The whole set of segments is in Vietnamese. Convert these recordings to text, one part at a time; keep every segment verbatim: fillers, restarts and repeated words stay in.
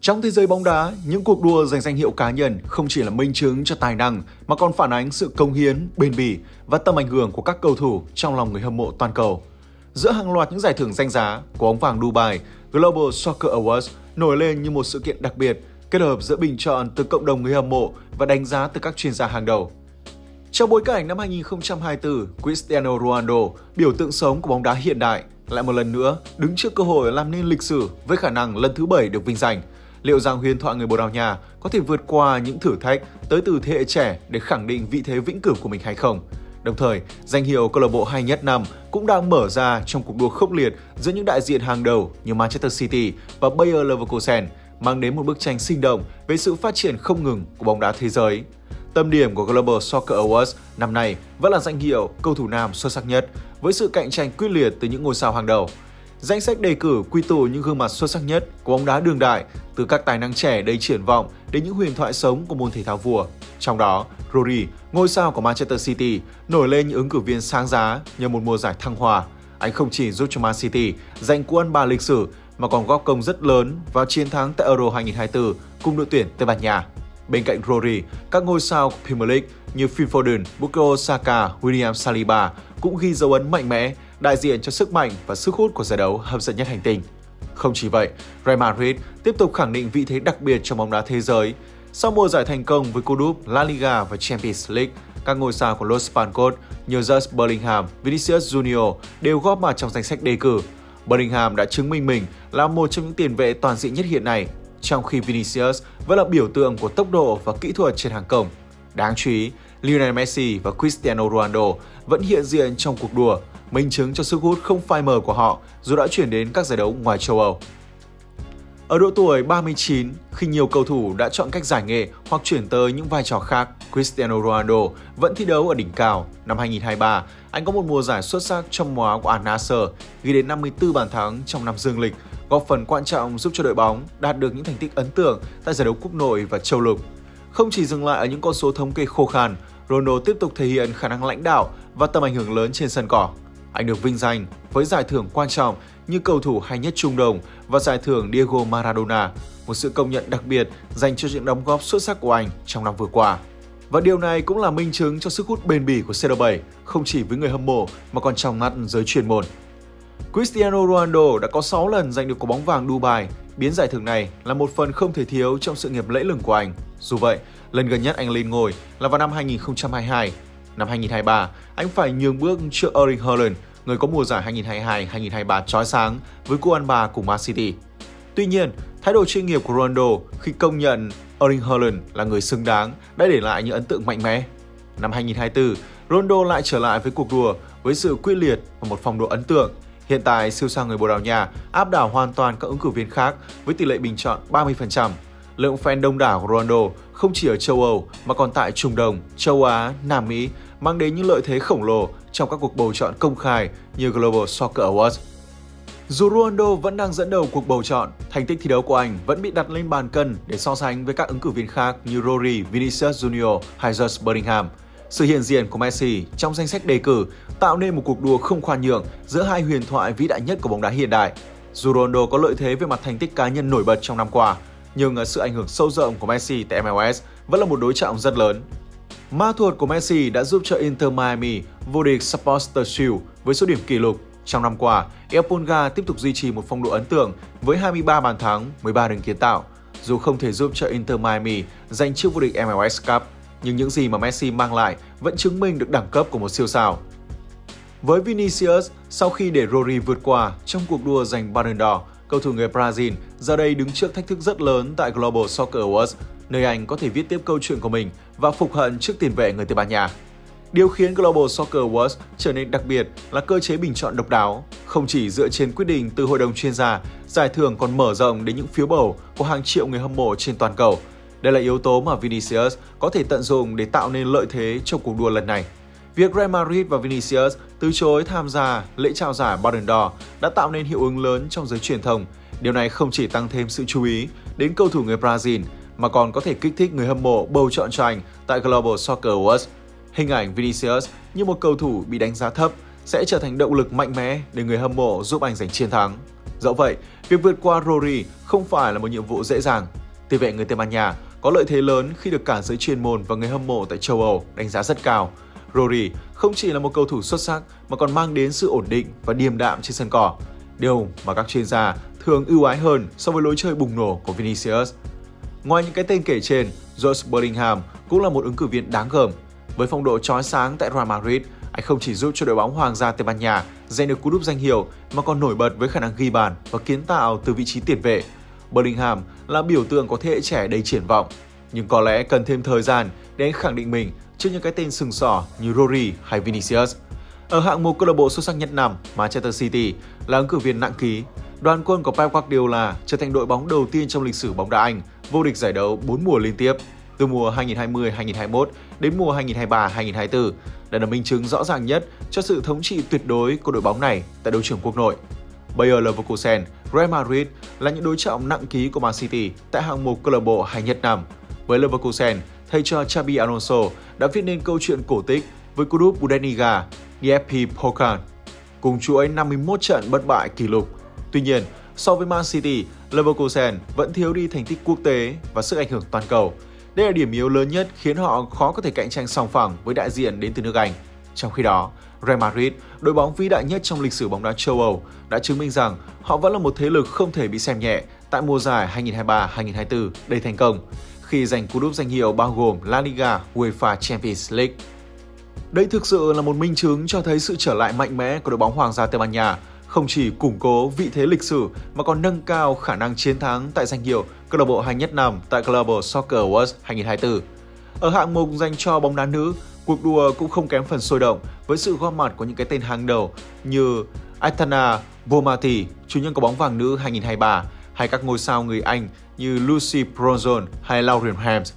Trong thế giới bóng đá, những cuộc đua giành danh hiệu cá nhân không chỉ là minh chứng cho tài năng mà còn phản ánh sự cống hiến, bền bỉ và tầm ảnh hưởng của các cầu thủ trong lòng người hâm mộ toàn cầu. Giữa hàng loạt những giải thưởng danh giá, của bóng vàng Dubai, Global Soccer Awards nổi lên như một sự kiện đặc biệt, kết hợp giữa bình chọn từ cộng đồng người hâm mộ và đánh giá từ các chuyên gia hàng đầu. Trong bối cảnh năm hai nghìn không trăm hai mươi tư, Cristiano Ronaldo, biểu tượng sống của bóng đá hiện đại, lại một lần nữa đứng trước cơ hội làm nên lịch sử với khả năng lần thứ bảy được vinh danh. Liệu rằng huyền thoại người Bồ Đào Nha có thể vượt qua những thử thách tới từ thế hệ trẻ để khẳng định vị thế vĩnh cửu của mình hay không? Đồng thời, danh hiệu câu lạc bộ hay nhất năm cũng đang mở ra trong cuộc đua khốc liệt giữa những đại diện hàng đầu như Manchester City và Bayer Leverkusen, mang đến một bức tranh sinh động về sự phát triển không ngừng của bóng đá thế giới. Tâm điểm của Global Soccer Awards năm nay vẫn là danh hiệu cầu thủ nam xuất sắc nhất, với sự cạnh tranh quyết liệt từ những ngôi sao hàng đầu. Danh sách đề cử quy tụ những gương mặt xuất sắc nhất của bóng đá đương đại, từ các tài năng trẻ đầy triển vọng đến những huyền thoại sống của môn thể thao vua. Trong đó, Rodri, ngôi sao của Manchester City, nổi lên những ứng cử viên sáng giá nhờ một mùa giải thăng hoa. Anh không chỉ giúp cho Man City giành cú ăn ba lịch sử mà còn góp công rất lớn vào chiến thắng tại Euro hai nghìn không trăm hai mươi tư cùng đội tuyển Tây Ban Nha. Bên cạnh Rodri, các ngôi sao của Premier League như Phil Foden, Bukayo Saka, William Saliba cũng ghi dấu ấn mạnh mẽ, đại diện cho sức mạnh và sức hút của giải đấu hấp dẫn nhất hành tinh. Không chỉ vậy, Real Madrid tiếp tục khẳng định vị thế đặc biệt trong bóng đá thế giới. Sau mùa giải thành công với cúp đúp, La Liga và Champions League, các ngôi sao của Los Blancos như Jude Bellingham, Vinicius Junior đều góp mặt trong danh sách đề cử. Bellingham đã chứng minh mình là một trong những tiền vệ toàn diện nhất hiện nay, trong khi Vinicius vẫn là biểu tượng của tốc độ và kỹ thuật trên hàng công. Đáng chú ý, Lionel Messi và Cristiano Ronaldo vẫn hiện diện trong cuộc đua, minh chứng cho sức hút không phai mờ của họ dù đã chuyển đến các giải đấu ngoài châu Âu. Ở độ tuổi ba mươi chín, khi nhiều cầu thủ đã chọn cách giải nghệ hoặc chuyển tới những vai trò khác, Cristiano Ronaldo vẫn thi đấu ở đỉnh cao. Năm hai nghìn không trăm hai mươi ba, anh có một mùa giải xuất sắc trong màu áo của Al Nassr, ghi đến năm mươi tư bàn thắng trong năm dương lịch, góp phần quan trọng giúp cho đội bóng đạt được những thành tích ấn tượng tại giải đấu quốc nội và châu lục. Không chỉ dừng lại ở những con số thống kê khô khan, Ronaldo tiếp tục thể hiện khả năng lãnh đạo và tầm ảnh hưởng lớn trên sân cỏ. Anh được vinh danh với giải thưởng quan trọng như cầu thủ hay nhất Trung Đông và giải thưởng Diego Maradona, một sự công nhận đặc biệt dành cho những đóng góp xuất sắc của anh trong năm vừa qua. Và điều này cũng là minh chứng cho sức hút bền bỉ của xê lờ bảy, không chỉ với người hâm mộ mà còn trong mắt giới chuyên môn. Cristiano Ronaldo đã có sáu lần giành được quả bóng vàng Dubai, biến giải thưởng này là một phần không thể thiếu trong sự nghiệp lẫy lừng của anh. Dù vậy, lần gần nhất anh lên ngôi là vào năm hai nghìn không trăm hai mươi hai. Năm hai nghìn không trăm hai mươi ba, anh phải nhường bước trước Erling Haaland, người có mùa giải hai nghìn không trăm hai mươi hai hai nghìn không trăm hai mươi ba chói sáng với cú ăn ba cùng Man City. Tuy nhiên, thái độ chuyên nghiệp của Ronaldo khi công nhận Erling Haaland là người xứng đáng đã để lại những ấn tượng mạnh mẽ. Năm hai nghìn không trăm hai mươi tư, Ronaldo lại trở lại với cuộc đua với sự quyết liệt và một phong độ ấn tượng. Hiện tại, siêu sao người Bồ Đào Nha áp đảo hoàn toàn các ứng cử viên khác với tỷ lệ bình chọn ba mươi phần trăm. Lượng fan đông đảo của Ronaldo không chỉ ở châu Âu mà còn tại Trung Đông, châu Á, Nam Mỹ mang đến những lợi thế khổng lồ trong các cuộc bầu chọn công khai như Global Soccer Awards. Dù Ronaldo vẫn đang dẫn đầu cuộc bầu chọn, thành tích thi đấu của anh vẫn bị đặt lên bàn cân để so sánh với các ứng cử viên khác như Rodri, Vinicius Junior hay Jude Bellingham. Sự hiện diện của Messi trong danh sách đề cử tạo nên một cuộc đua không khoan nhượng giữa hai huyền thoại vĩ đại nhất của bóng đá hiện đại. Dù Ronaldo có lợi thế về mặt thành tích cá nhân nổi bật trong năm qua, nhưng sự ảnh hưởng sâu rộng của Messi tại em lờ ét vẫn là một đối trọng rất lớn. Ma thuật của Messi đã giúp cho Inter Miami vô địch Supporters Shield với số điểm kỷ lục. Trong năm qua, El Pulga tiếp tục duy trì một phong độ ấn tượng với hai mươi ba bàn thắng, mười ba đường kiến tạo. Dù không thể giúp cho Inter Miami giành chức vô địch em lờ ét Cup, nhưng những gì mà Messi mang lại vẫn chứng minh được đẳng cấp của một siêu sao. Với Vinicius, sau khi để Rodri vượt qua trong cuộc đua giành Ballon d'Or, cầu thủ người Brazil giờ đây đứng trước thách thức rất lớn tại Global Soccer Awards, nơi anh có thể viết tiếp câu chuyện của mình và phục hận trước tiền vệ người Tây Ban Nha. Điều khiến Global Soccer Awards trở nên đặc biệt là cơ chế bình chọn độc đáo, không chỉ dựa trên quyết định từ hội đồng chuyên gia, giải thưởng còn mở rộng đến những phiếu bầu của hàng triệu người hâm mộ trên toàn cầu. Đây là yếu tố mà Vinicius có thể tận dụng để tạo nên lợi thế trong cuộc đua lần này. Việc Real Madrid và Vinicius từ chối tham gia lễ trao giải Ballon d'Or đã tạo nên hiệu ứng lớn trong giới truyền thông. Điều này không chỉ tăng thêm sự chú ý đến cầu thủ người Brazil mà còn có thể kích thích người hâm mộ bầu chọn cho anh tại Global Soccer Awards. Hình ảnh Vinicius như một cầu thủ bị đánh giá thấp sẽ trở thành động lực mạnh mẽ để người hâm mộ giúp anh giành chiến thắng. Dẫu vậy, việc vượt qua Rory không phải là một nhiệm vụ dễ dàng. Tiền vệ người Tây Ban Nha có lợi thế lớn khi được cả giới chuyên môn và người hâm mộ tại châu Âu đánh giá rất cao. Rory không chỉ là một cầu thủ xuất sắc mà còn mang đến sự ổn định và điềm đạm trên sân cỏ, điều mà các chuyên gia thường ưu ái hơn so với lối chơi bùng nổ của Vinicius. Ngoài những cái tên kể trên, Jude Bellingham cũng là một ứng cử viên đáng gờm. Với phong độ chói sáng tại Real Madrid, anh không chỉ giúp cho đội bóng Hoàng gia Tây Ban Nha giành được cú đúp danh hiệu mà còn nổi bật với khả năng ghi bàn và kiến tạo từ vị trí tiền vệ. Bellingham là biểu tượng của thế hệ trẻ đầy triển vọng, nhưng có lẽ cần thêm thời gian để anh khẳng định mình trước những cái tên sừng sỏ như Rory hay Vinicius. Ở hạng mục câu lạc bộ xuất sắc nhất năm, Manchester City là ứng cử viên nặng ký. Đoàn quân của Pep Guardiola trở thành đội bóng đầu tiên trong lịch sử bóng đá Anh vô địch giải đấu bốn mùa liên tiếp, từ mùa hai nghìn không trăm hai mươi hai nghìn không trăm hai mươi mốt đến mùa hai nghìn không trăm hai mươi ba hai nghìn không trăm hai mươi tư. Đây là minh chứng rõ ràng nhất cho sự thống trị tuyệt đối của đội bóng này tại đấu trường quốc nội. Bayer Leverkusen, Real Madrid là những đối trọng nặng ký của Man City tại hạng mục câu lạc bộ hay nhất năm. Với Leverkusen, thầy trò Xabi Alonso đã viết nên câu chuyện cổ tích với cú đúp Bundesliga đê ép pê Pokal cùng chuỗi năm mươi mốt trận bất bại kỷ lục. Tuy nhiên, so với Man City, Leverkusen vẫn thiếu đi thành tích quốc tế và sức ảnh hưởng toàn cầu. Đây là điểm yếu lớn nhất khiến họ khó có thể cạnh tranh sòng phẳng với đại diện đến từ nước Anh. Trong khi đó, Real Madrid, đội bóng vĩ đại nhất trong lịch sử bóng đá châu Âu, đã chứng minh rằng họ vẫn là một thế lực không thể bị xem nhẹ tại mùa giải hai nghìn không trăm hai mươi ba hai nghìn không trăm hai mươi tư đầy thành công, khi giành cú đúp danh hiệu bao gồm La Liga, UEFA Champions League. Đây thực sự là một minh chứng cho thấy sự trở lại mạnh mẽ của đội bóng Hoàng gia Tây Ban Nha, không chỉ củng cố vị thế lịch sử mà còn nâng cao khả năng chiến thắng tại danh hiệu câu lạc bộ hay nhất năm tại Global Soccer Awards hai nghìn không trăm hai mươi tư. Ở hạng mục dành cho bóng đá nữ, cuộc đua cũng không kém phần sôi động với sự góp mặt của những cái tên hàng đầu như Aitana Bonmatí, chủ nhân của bóng vàng nữ hai nghìn không trăm hai mươi ba, hay các ngôi sao người Anh như Lucy Bronson hay Lauren Hams.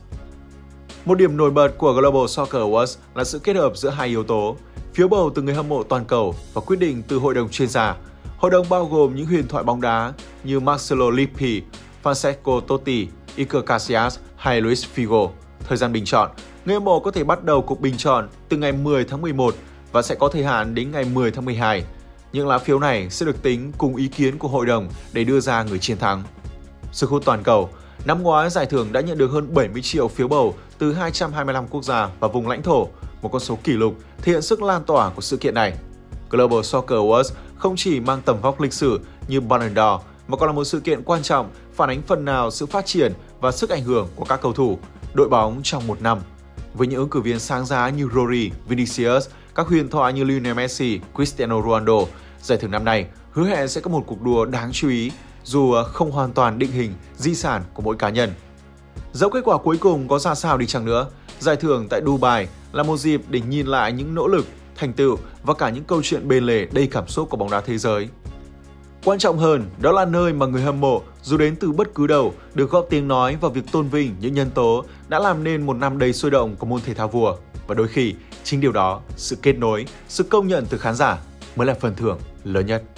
Một điểm nổi bật của Global Soccer Awards là sự kết hợp giữa hai yếu tố, phiếu bầu từ người hâm mộ toàn cầu và quyết định từ hội đồng chuyên gia. Hội đồng bao gồm những huyền thoại bóng đá như Marcelo Lippi, Francesco Totti, Iker Casillas hay Luis Figo. Thời gian bình chọn, người hâm mộ có thể bắt đầu cuộc bình chọn từ ngày mười tháng mười một và sẽ có thời hạn đến ngày mười tháng mười hai. Những lá phiếu này sẽ được tính cùng ý kiến của hội đồng để đưa ra người chiến thắng. Sức hút toàn cầu. Năm ngoái, giải thưởng đã nhận được hơn bảy mươi triệu phiếu bầu từ hai trăm hai mươi lăm quốc gia và vùng lãnh thổ, một con số kỷ lục thể hiện sức lan tỏa của sự kiện này. Global Soccer Awards không chỉ mang tầm vóc lịch sử như Ballon d'Or mà còn là một sự kiện quan trọng phản ánh phần nào sự phát triển và sức ảnh hưởng của các cầu thủ, đội bóng trong một năm. Với những ứng cử viên sáng giá như Rory, Vinicius, các huyền thoại như Lionel Messi, Cristiano Ronaldo, giải thưởng năm nay hứa hẹn sẽ có một cuộc đua đáng chú ý dù không hoàn toàn định hình di sản của mỗi cá nhân. Dẫu kết quả cuối cùng có ra sao đi chăng nữa, giải thưởng tại Dubai là một dịp để nhìn lại những nỗ lực, thành tựu và cả những câu chuyện bên lề đầy cảm xúc của bóng đá thế giới. Quan trọng hơn, đó là nơi mà người hâm mộ dù đến từ bất cứ đâu được góp tiếng nói vào việc tôn vinh những nhân tố đã làm nên một năm đầy sôi động của môn thể thao vua. Và đôi khi, chính điều đó, sự kết nối, sự công nhận từ khán giả mới là phần thưởng lớn nhất.